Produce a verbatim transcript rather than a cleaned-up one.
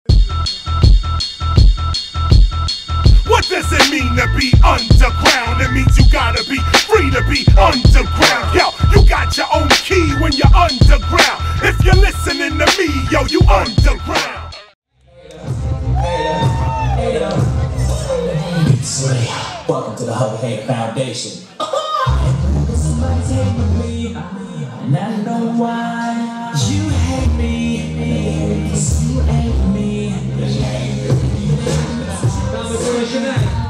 What does it mean to be underground? It means you gotta be free to be underground. Yo, you got your own key when you're underground. If you're listening to me, yo, you underground. Welcome to the Hug Hate Foundation. Somebody's hating me, and I know why. You hate me, you hate me. Conversation.